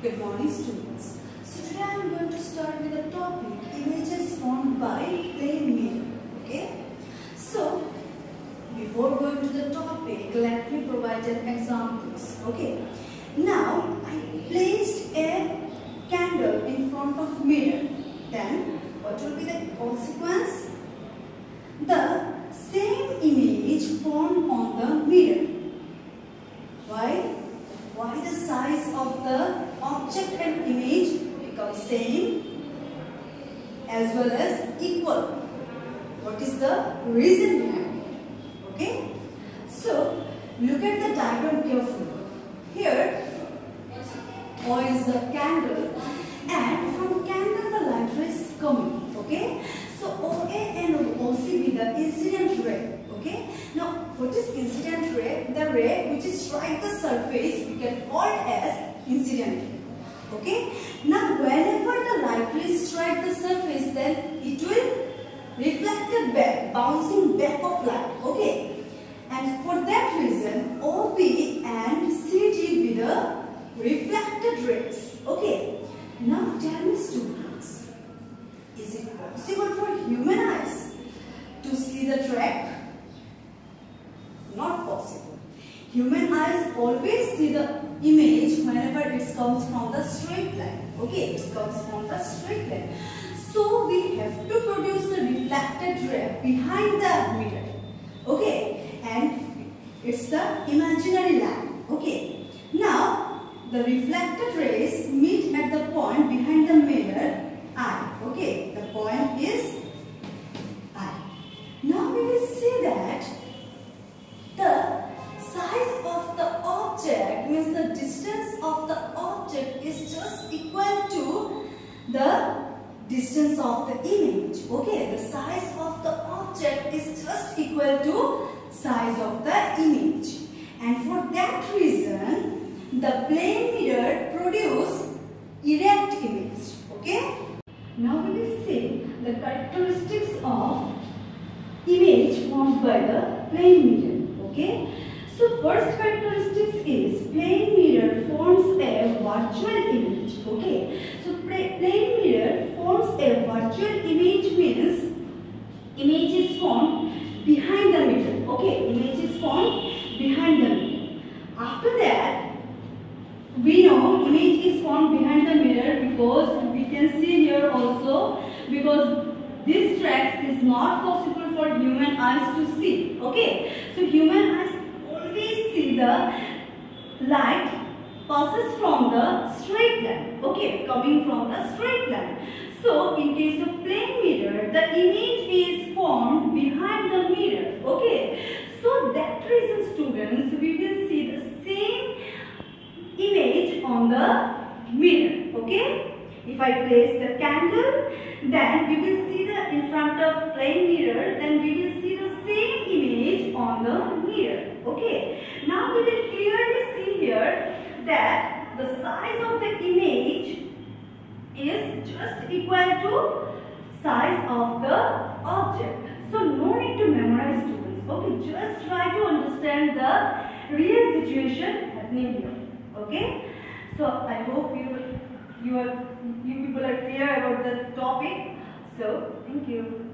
Good morning, students. So today I am going to start with the topic images formed by plane mirror. Okay. So before going to the topic, let me provide an examples. Okay. Now I placed a candle in front of mirror. Then what will be the consequence? The same image formed on the mirror. Why? Why the size of the object and image becomes same as well as equal? What is the reason behind it? Okay. So look at the diagram carefully. Here O is the candle, and from candle the light ray is coming. Okay. So OA and OC be the incident ray. Okay. Now what is incident ray? The ray which is strike the surface we can call it as incident ray. Okay. Now whenever the light rays strike the surface, then it will reflected back, bouncing back of light. Okay. And for that reason OB and CG be the reflected rays. Okay. Now tell me, students, is it possible for human eyes to see the track? Not possible. Human eyes always see the image whenever it comes from the straight line. Okay, it comes from the straight line. So we have to produce the reflected ray behind the mirror. Okay, and it's the imaginary line. Okay, now the reflected rays meet at the point behind the mirror I. Okay, the point is I. Now we will see that the size of the object, means the distance of the object, is just equal to the distance of the image. Okay, the size of the object is just equal to size of the image, and for that reason the plane mirror produce erect image. Okay. Now we will see the characteristics of image formed by the plane mirror. Okay. So first characteristics is plane mirror forms a virtual image. Okay. So plane mirror forms a virtual image means image is formed behind the mirror. Okay. Image is formed behind the mirror. After that, we know image is formed behind the mirror because we can see here also, because this track is not possible for human eyes to see. Okay. So human eyes always see the light passes from the straight line. Okay, coming from the straight line. So in case of plane mirror, the image is formed behind the mirror. Okay. So that reason, students, we will see the same image on the mirror. Okay. If I place the candle, then we will see the in front of plane mirror, then we will see the same image on the mirror. Okay. Now we will clearly see here that the size of the image is just equal to size of the object. So no need to memorize, students. Okay. Just try to understand the real situation happening here. Okay. So I hope you people are clear about the topic. So thank you.